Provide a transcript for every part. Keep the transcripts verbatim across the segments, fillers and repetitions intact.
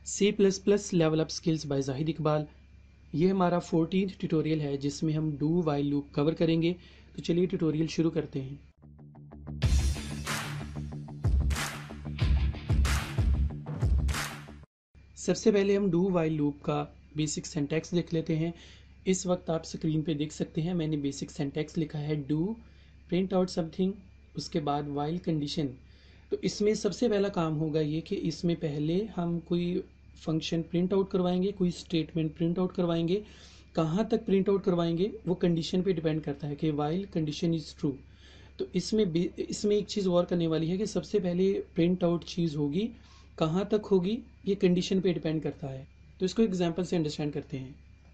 C plus plus level up skills by Zahid Iqbal. ये हमारा fourteenth tutorial है जिसमें हम डू वाइल लूप कवर करेंगे। तो चलिए ट्यूटोरियल शुरू करते हैं। सबसे पहले हम डू वाइल लूप का बेसिक सिंटैक्स देख लेते हैं। इस वक्त आप स्क्रीन पे देख सकते हैं मैंने बेसिक सिंटैक्स लिखा है डू प्रिंट आउट समथिंग, उसके बाद वाइल कंडीशन। तो इसमें सबसे पहला काम होगा ये कि इसमें पहले हम कोई फंक्शन प्रिंट आउट करवाएंगे, कोई स्टेटमेंट प्रिंट आउट करवाएंगे। कहाँ तक प्रिंट आउट करवाएंगे वो कंडीशन पे डिपेंड करता है कि वाइल कंडीशन इज़ ट्रू। तो इसमें इसमें एक चीज़ और करने वाली है कि सबसे पहले प्रिंट आउट चीज़ होगी, कहाँ तक होगी ये कंडीशन पे डिपेंड करता है। तो इसको एग्जांपल से अंडरस्टैंड करते हैं।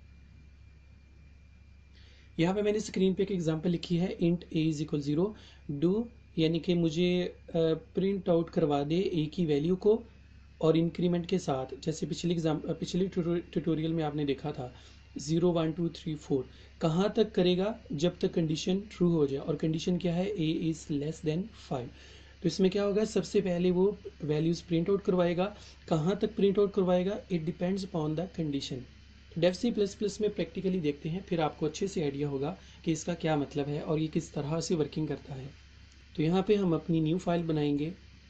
यहाँ पे मैंने स्क्रीन पे एक एग्जांपल लिखी है int a is equal zero. Do यानी कि मुझे प्रिंट आउट करवा दे ए की वैल्यू को और इंक्रीमेंट के साथ, जैसे पिछले एग्जाम पिछले ट्यूटोरियल में आपने देखा था zero one two three four. कहाँ तक करेगा? जब तक कंडीशन ट्रू हो जाए। और कंडीशन क्या है? A is less than five. तो इसमें क्या होगा, सबसे पहले वो वैल्यूज़ प्रिंट आउट करवाएगा। कहाँ तक प्रिंट आउट करवाएगा? It depends upon the condition. डेफ सी प्लस प्लस में प्रैक्टिकली देखते हैं, फिर आपको अच्छे से आइडिया होगा कि इसका क्या मतलब है और ये किस तरह से वर्किंग करता है। तो यहाँ पे हम अपनी न्यू फाइल बनाएंगे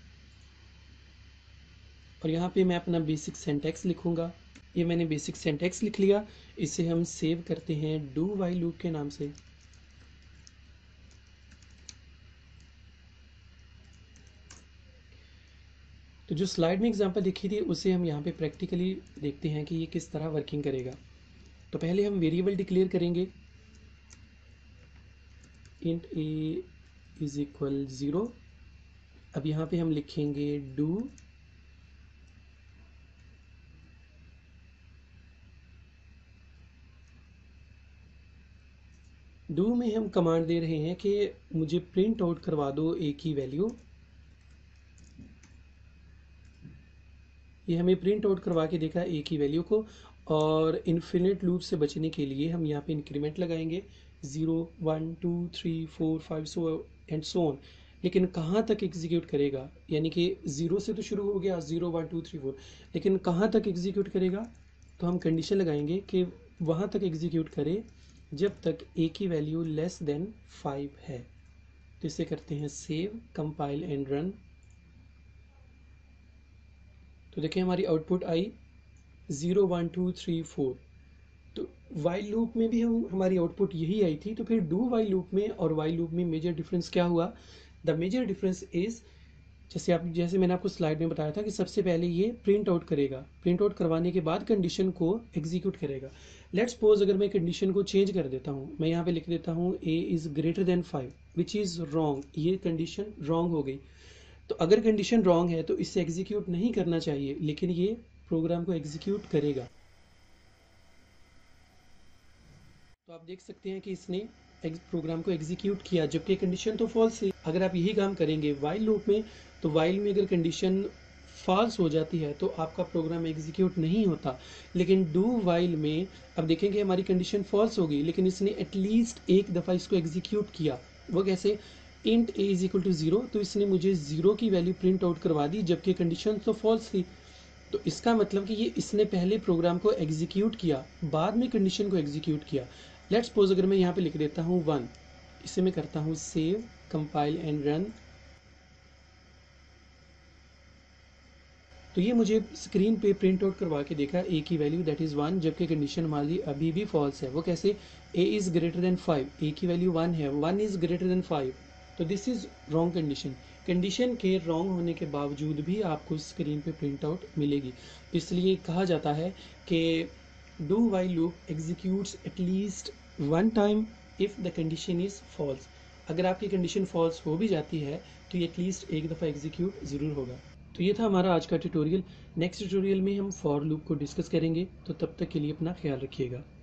और यहाँ पे मैं अपना बेसिक सिंटैक्स लिखूँगा। ये मैंने बेसिक सिंटैक्स लिख लिया। इसे हम सेव करते हैं डू वाइल लूप के नाम से। तो जो स्लाइड में एग्जांपल लिखी थी उसे हम यहाँ पे प्रैक्टिकली देखते हैं कि ये किस तरह वर्किंग करेगा। तो पहले हम वेरिएबल डिक्लेयर करेंगे int a is equal zero. अब यहाँ पे हम लिखेंगे डू डू में हम कमांड दे रहे हैं कि मुझे प्रिंट आउट करवा दो ए की वैल्यू। ये हमें प्रिंट आउट करवा के देखा ए की वैल्यू को। और इन्फिनिट लूप से बचने के लिए हम यहाँ पे इंक्रीमेंट लगाएंगे zero one two three four five so and so on. लेकिन कहाँ तक एग्जीक्यूट करेगा? यानी कि ज़ीरो से तो शुरू हो गया zero one two three four, लेकिन कहाँ तक एग्जीक्यूट करेगा? तो हम कंडीशन लगाएंगे कि वहाँ तक एग्जीक्यूट करे जब तक ए की वैल्यू लेस देन फाइव है। तो इसे करते हैं सेव, कंपाइल एंड रन। तो देखिए हमारी आउटपुट आई zero one two three four. तो वाइल लूप में भी हम हमारी आउटपुट यही आई थी। तो फिर डू वाइल लूप में और वाइल लूप में मेजर डिफरेंस क्या हुआ? द मेजर डिफरेंस इज, जैसे आप जैसे मैंने आपको स्लाइड में बताया था कि सबसे पहले ये प्रिंट आउट करेगा। प्रिंट आउट करवाने के बाद कंडीशन को एग्जीक्यूट करेगा। लेट्स सपोज अगर मैं कंडीशन को चेंज कर देता हूँ, मैं यहाँ पे लिख देता हूँ a is greater than five which is wrong. ये कंडीशन रॉन्ग हो गई। तो अगर कंडीशन रॉन्ग है तो इसे एग्जीक्यूट नहीं करना चाहिए, लेकिन ये प्रोग्राम को एग्जीक्यूट करेगा। तो आप देख सकते हैं कि इसने प्रोग्राम को एग्जीक्यूट किया जबकि कंडीशन तो फॉल्स थी। अगर आप यही काम करेंगे वाइल लूप में, तो वाइल में अगर कंडीशन फॉल्स हो जाती है तो आपका प्रोग्राम एग्जीक्यूट नहीं होता। लेकिन डू वाइल में अब देखेंगे हमारी कंडीशन फॉल्स हो गई, लेकिन इसने एटलीस्ट एक दफ़ा इसको एग्जीक्यूट किया। वो कैसे? Int a is equal to zero, तो इसने मुझे ज़ीरो की वैल्यू प्रिंट आउट करवा दी जबकि कंडीशन तो फॉल्स थी। तो इसका मतलब कि ये इसने पहले प्रोग्राम को एग्जीक्यूट किया, बाद में कंडीशन को एग्जीक्यूट किया। लेट्स सपोज अगर मैं यहाँ पे लिख देता हूँ वन, इसे मैं करता हूँ सेव, कंपाइल एंड रन। तो ये मुझे स्क्रीन पे प्रिंट आउट करवा के देखा ए की वैल्यू दैट इज़ वन, जबकि कंडीशन हमारी अभी भी फॉल्स है। वो कैसे? A is greater than five, a की वैल्यू वन है, one is greater than five. तो this is wrong condition. Condition के रॉन्ग होने के बावजूद भी आपको स्क्रीन पे प्रिंट आउट मिलेगी। तो इसलिए कहा जाता है कि do while loop executes at least one time if the condition is false. अगर आपकी कंडीशन फॉल्स हो भी जाती है तो ये एटलीस्ट एक दफ़ा एग्जीक्यूट ज़रूर होगा। तो ये था हमारा आज का ट्यूटोरियल। नेक्स्ट ट्यूटोरियल में हम फॉर लूप को डिस्कस करेंगे। तो तब तक के लिए अपना ख्याल रखिएगा।